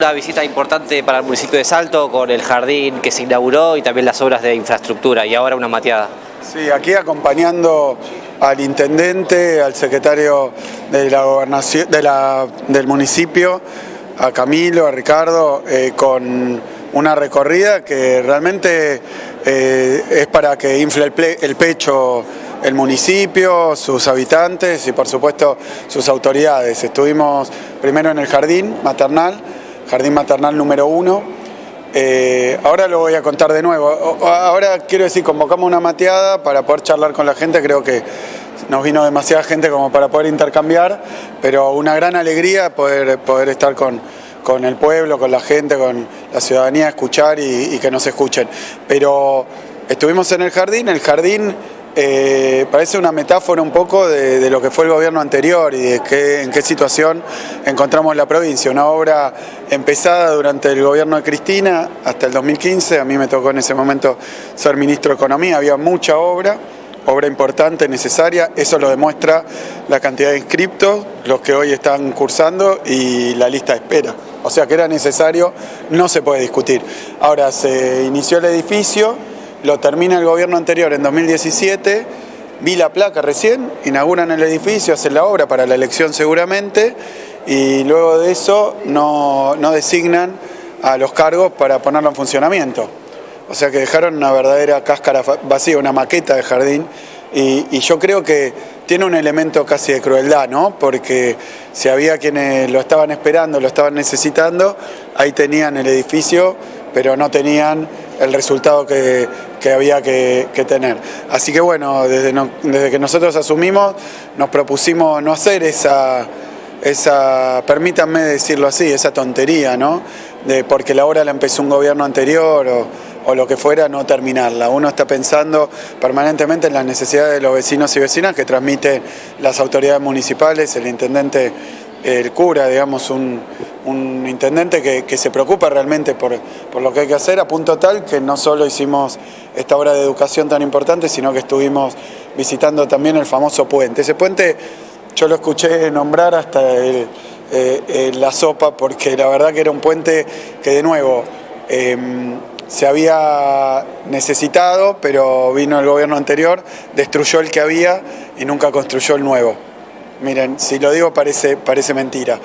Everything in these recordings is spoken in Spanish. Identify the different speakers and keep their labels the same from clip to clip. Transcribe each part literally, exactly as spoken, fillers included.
Speaker 1: Una visita importante para el municipio de Salto con el jardín que se inauguró y también las obras de infraestructura y ahora una mateada.
Speaker 2: Sí, aquí acompañando al intendente, al secretario de la gobernación, de la, del municipio, a Camilo, a Ricardo, eh, con una recorrida que realmente eh, es para que infle el, ple, el pecho el municipio, sus habitantes y por supuesto sus autoridades. Estuvimos primero en el jardín maternal, jardín maternal número uno. Eh, ahora lo voy a contar de nuevo. Ahora quiero decir, convocamos una mateada para poder charlar con la gente. Creo que nos vino demasiada gente como para poder intercambiar, pero una gran alegría poder, poder estar con, con el pueblo, con la gente, con la ciudadanía, escuchar y, y que nos escuchen. Pero estuvimos en el jardín, el jardín Eh, parece una metáfora un poco de, de lo que fue el gobierno anterior y de qué, en qué situación encontramos la provincia. Una obra empezada durante el gobierno de Cristina hasta el dos mil quince, a mí me tocó en ese momento ser ministro de Economía, había mucha obra, obra importante, necesaria, eso lo demuestra la cantidad de inscriptos, los que hoy están cursando y la lista de espera. O sea que era necesario, no se puede discutir. Ahora se inició el edificio, lo termina el gobierno anterior en dos mil diecisiete, vi la placa recién, inauguran el edificio, hacen la obra para la elección seguramente, y luego de eso no, no designan a los cargos para ponerlo en funcionamiento. O sea que dejaron una verdadera cáscara vacía, una maqueta de jardín, y, y yo creo que tiene un elemento casi de crueldad, ¿no? Porque si había quienes lo estaban esperando, lo estaban necesitando, ahí tenían el edificio, pero no tenían el resultado que, que había que, que tener. Así que bueno, desde, no, desde que nosotros asumimos, nos propusimos no hacer esa, esa, permítanme decirlo así, esa tontería, ¿no? De porque la obra la empezó un gobierno anterior o, o lo que fuera, no terminarla. Uno está pensando permanentemente en las necesidades de los vecinos y vecinas que transmiten las autoridades municipales, el intendente, el cura, digamos, un, un intendente que, que se preocupa realmente por, por lo que hay que hacer, a punto tal que no solo hicimos esta obra de educación tan importante, sino que estuvimos visitando también el famoso puente. Ese puente yo lo escuché nombrar hasta el, eh, eh, la sopa, porque la verdad que era un puente que de nuevo eh, se había necesitado, pero vino el gobierno anterior, destruyó el que había y nunca construyó el nuevo. Miren, si lo digo parece, parece mentira.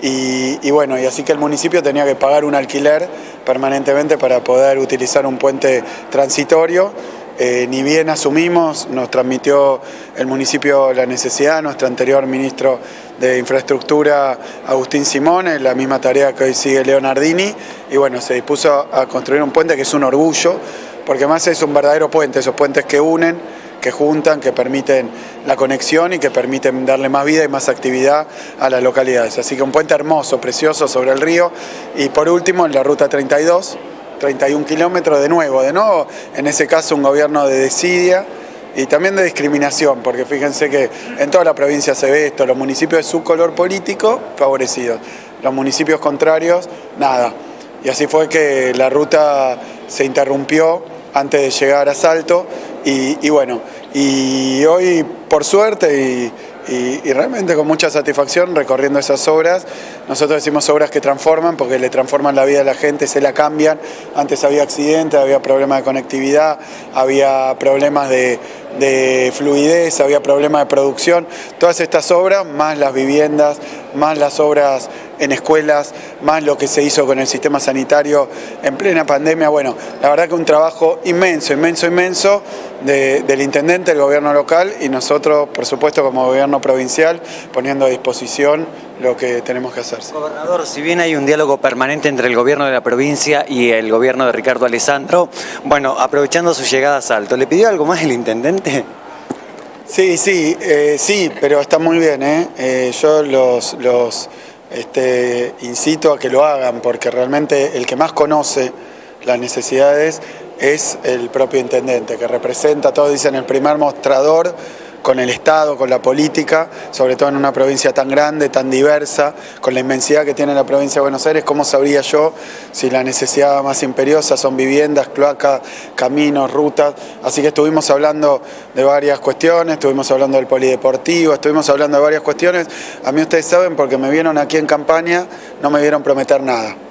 Speaker 2: Y, y bueno, y así que el municipio tenía que pagar un alquiler permanentemente para poder utilizar un puente transitorio. Eh, ni bien asumimos, nos transmitió el municipio la necesidad, nuestro anterior ministro de Infraestructura, Agustín Simone, la misma tarea que hoy sigue Leonardini, y bueno, se dispuso a construir un puente que es un orgullo, porque más es un verdadero puente, esos puentes que unen, que juntan, que permiten la conexión y que permiten darle más vida y más actividad a las localidades. Así que un puente hermoso, precioso sobre el río. Y por último, en la ruta treinta y dos, treinta y un kilómetros, de nuevo, de nuevo, en ese caso un gobierno de desidia y también de discriminación, porque fíjense que en toda la provincia se ve esto, los municipios de su color político favorecidos, los municipios contrarios, nada. Y así fue que la ruta se interrumpió antes de llegar a Salto. Y, y bueno, y hoy por suerte y, y, y realmente con mucha satisfacción recorriendo esas obras, nosotros decimos obras que transforman porque le transforman la vida a la gente, se la cambian. Antes había accidentes, había problemas de conectividad, había problemas de, de fluidez, había problemas de producción. Todas estas obras, más las viviendas, más las obras en escuelas, más lo que se hizo con el sistema sanitario en plena pandemia. Bueno, la verdad que un trabajo inmenso, inmenso, inmenso de, del intendente, del gobierno local y nosotros, por supuesto, como gobierno provincial, poniendo a disposición lo que tenemos que hacer.
Speaker 3: Gobernador, si bien hay un diálogo permanente entre el gobierno de la provincia y el gobierno de Ricardo Alessandro, bueno, aprovechando su llegada a Salto, ¿le pidió algo más el intendente?
Speaker 2: Sí, sí, eh, sí, pero está muy bien, ¿eh? Eh, yo los... los Este, incito a que lo hagan porque realmente el que más conoce las necesidades es el propio intendente, que representa, todos dicen, el primer mostrador con el Estado, con la política, sobre todo en una provincia tan grande, tan diversa, con la inmensidad que tiene la provincia de Buenos Aires. ¿Cómo sabría yo si la necesidad más imperiosa son viviendas, cloacas, caminos, rutas? Así que estuvimos hablando de varias cuestiones, estuvimos hablando del polideportivo, estuvimos hablando de varias cuestiones. A mí ustedes saben, porque me vieron aquí en campaña, no me vieron prometer nada.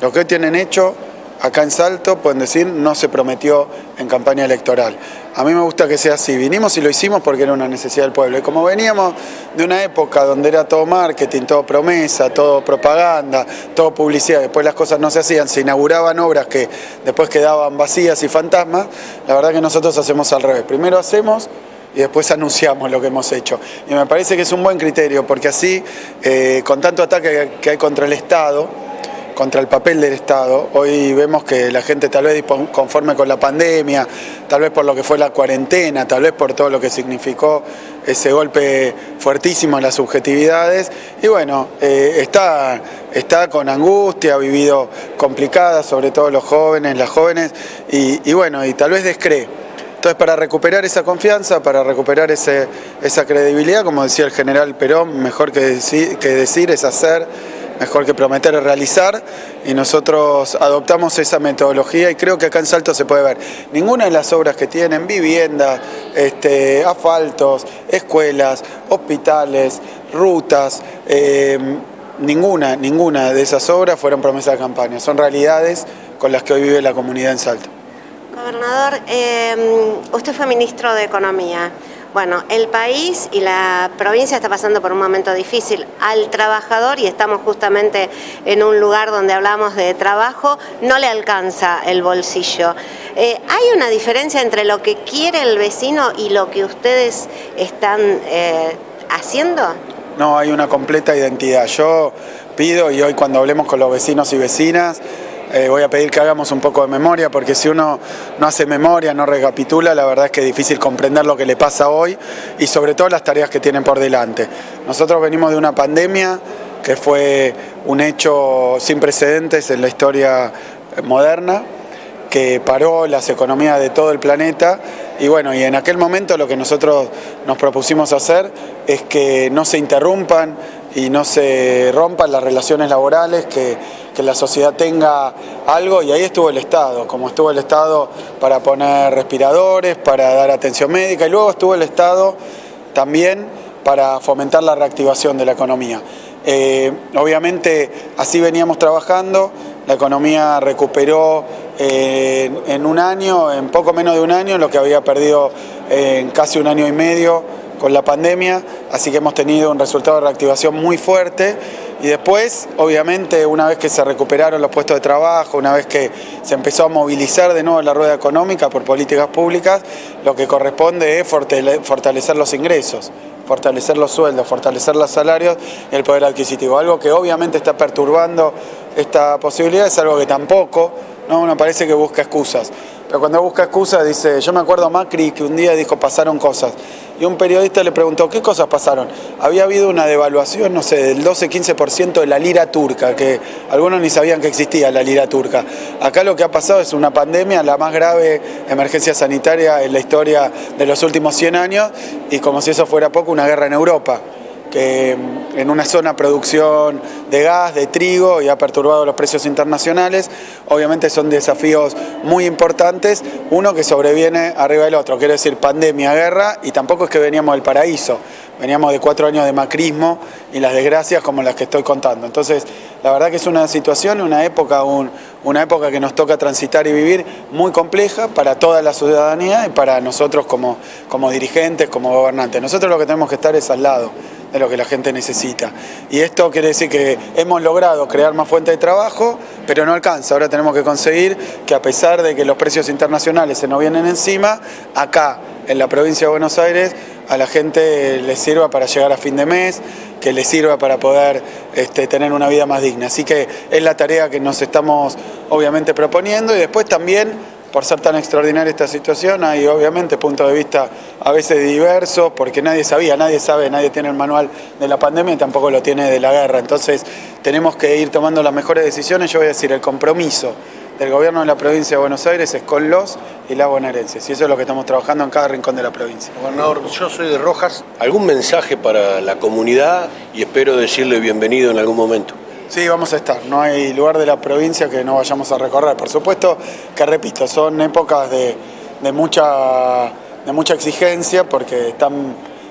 Speaker 2: Lo que hoy tienen hecho acá en Salto, pueden decir, no se prometió en campaña electoral. A mí me gusta que sea así. Vinimos y lo hicimos porque era una necesidad del pueblo. Y como veníamos de una época donde era todo marketing, todo promesa, todo propaganda, todo publicidad, después las cosas no se hacían, se inauguraban obras que después quedaban vacías y fantasmas, la verdad que nosotros hacemos al revés. Primero hacemos y después anunciamos lo que hemos hecho. Y me parece que es un buen criterio, porque así, eh, con tanto ataque que hay contra el Estado, contra el papel del Estado, hoy vemos que la gente tal vez conforme con la pandemia, tal vez por lo que fue la cuarentena, tal vez por todo lo que significó ese golpe fuertísimo en las subjetividades, y bueno, eh, está, está con angustia, ha vivido complicada, sobre todo los jóvenes, las jóvenes, y, y bueno, y tal vez descree. Entonces, para recuperar esa confianza, para recuperar ese, esa credibilidad, como decía el general Perón, mejor que decir, que decir es hacer, mejor que prometer es realizar, y nosotros adoptamos esa metodología y creo que acá en Salto se puede ver. Ninguna de las obras que tienen, viviendas, este, asfaltos, escuelas, hospitales, rutas, eh, ninguna, ninguna de esas obras fueron promesas de campaña, son realidades con las que hoy vive la comunidad en Salto.
Speaker 4: Gobernador, eh, usted fue ministro de Economía. Bueno, el país y la provincia está pasando por un momento difícil. Al trabajador, y estamos justamente en un lugar donde hablamos de trabajo, no le alcanza el bolsillo. Eh, ¿Hay una diferencia entre lo que quiere el vecino y lo que ustedes están eh, haciendo?
Speaker 2: No, hay una completa identidad. Yo pido, y hoy cuando hablemos con los vecinos y vecinas, Eh, voy a pedir que hagamos un poco de memoria, porque si uno no hace memoria, no recapitula, la verdad es que es difícil comprender lo que le pasa hoy y sobre todo las tareas que tienen por delante. Nosotros venimos de una pandemia que fue un hecho sin precedentes en la historia moderna, que paró las economías de todo el planeta, y bueno, y en aquel momento lo que nosotros nos propusimos hacer es que no se interrumpan y no se rompan las relaciones laborales, que, que la sociedad tenga algo, y ahí estuvo el Estado, como estuvo el Estado para poner respiradores, para dar atención médica, y luego estuvo el Estado también para fomentar la reactivación de la economía. Eh, obviamente así veníamos trabajando, la economía recuperó eh, en, en un año, en poco menos de un año, lo que había perdido eh, en casi un año y medio con la pandemia, así que hemos tenido un resultado de reactivación muy fuerte, y después, obviamente, una vez que se recuperaron los puestos de trabajo, una vez que se empezó a movilizar de nuevo la rueda económica por políticas públicas, lo que corresponde es fortalecer los ingresos, fortalecer los sueldos, fortalecer los salarios y el poder adquisitivo. Algo que obviamente está perturbando esta posibilidad, es algo que tampoco, ¿no? Uno parece que busca excusas, pero cuando busca excusas dice, yo me acuerdo a Macri que un día dijo pasaron cosas, y un periodista le preguntó, ¿qué cosas pasaron? Había habido una devaluación, no sé, del doce a quince por ciento de la lira turca, que algunos ni sabían que existía la lira turca. Acá lo que ha pasado es una pandemia, la más grave emergencia sanitaria en la historia de los últimos cien años, y como si eso fuera poco, una guerra en Europa, que en una zona producción de gas, de trigo, y ha perturbado los precios internacionales. Obviamente son desafíos muy importantes, uno que sobreviene arriba del otro, quiero decir pandemia, guerra, y tampoco es que veníamos del paraíso, veníamos de cuatro años de macrismo y las desgracias como las que estoy contando. Entonces, la verdad que es una situación, una época, un, una época que nos toca transitar y vivir muy compleja para toda la ciudadanía y para nosotros como, como dirigentes, como gobernantes. Nosotros lo que tenemos que estar es al lado de lo que la gente necesita. Y esto quiere decir que hemos logrado crear más fuentes de trabajo, pero no alcanza. Ahora tenemos que conseguir que, a pesar de que los precios internacionales se nos vienen encima, acá en la provincia de Buenos Aires a la gente le sirva para llegar a fin de mes, que le sirva para poder este, tener una vida más digna. Así que es la tarea que nos estamos obviamente proponiendo, y después también, por ser tan extraordinaria esta situación, hay obviamente puntos de vista a veces diversos, porque nadie sabía, nadie sabe, nadie tiene el manual de la pandemia y tampoco lo tiene de la guerra. Entonces tenemos que ir tomando las mejores decisiones. Yo voy a decir, el compromiso del gobierno de la provincia de Buenos Aires es con los y las bonaerenses, y eso es lo que estamos trabajando en cada rincón de la provincia.
Speaker 5: Gobernador, yo soy de Rojas. ¿Algún mensaje para la comunidad? Y espero decirle bienvenido en algún momento.
Speaker 2: Sí, vamos a estar, no hay lugar de la provincia que no vayamos a recorrer. Por supuesto que, repito, son épocas de, de, mucha, de mucha exigencia, porque están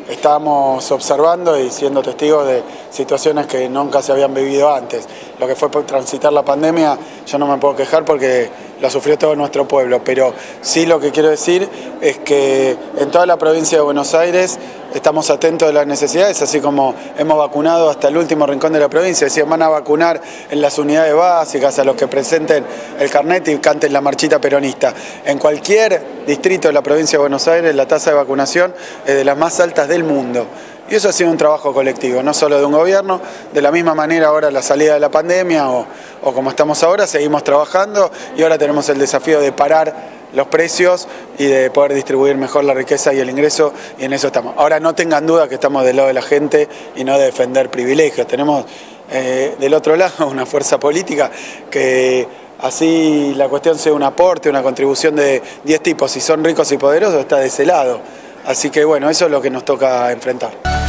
Speaker 2: estamos observando y siendo testigos de situaciones que nunca se habían vivido antes. Lo que fue transitar la pandemia, yo no me puedo quejar porque la sufrió todo nuestro pueblo, pero sí lo que quiero decir es que en toda la provincia de Buenos Aires estamos atentos de las necesidades, así como hemos vacunado hasta el último rincón de la provincia. Decían, van a vacunar en las unidades básicas a los que presenten el carnet y canten la marchita peronista. En cualquier distrito de la provincia de Buenos Aires la tasa de vacunación es de las más altas del mundo. Y eso ha sido un trabajo colectivo, no solo de un gobierno. De la misma manera ahora la salida de la pandemia o, o como estamos ahora, seguimos trabajando y ahora tenemos el desafío de parar los precios y de poder distribuir mejor la riqueza y el ingreso, y en eso estamos. Ahora no tengan duda que estamos del lado de la gente y no de defender privilegios. Tenemos eh, del otro lado una fuerza política que así la cuestión sea un aporte, una contribución de diez tipos, si son ricos y poderosos, está de ese lado. Así que bueno, eso es lo que nos toca enfrentar.